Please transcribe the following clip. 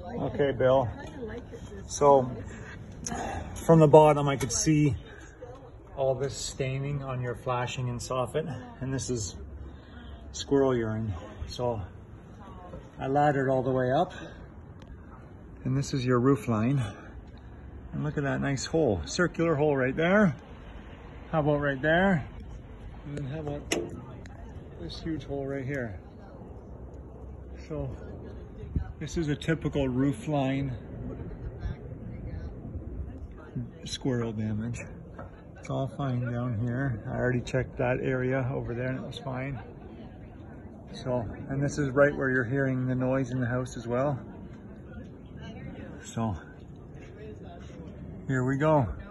Okay, Bill. So from the bottom, I could see all this staining on your flashing and soffit, and this is squirrel urine. So I laddered all the way up, and this is your roof line. And look at that nice hole, circular hole right there. How about right there? And then how about this huge hole right here? So this is a typical roof line squirrel damage. It's all fine down here. I already checked that area over there and it was fine. So, and this is right where you're hearing the noise in the house as well. So, here we go.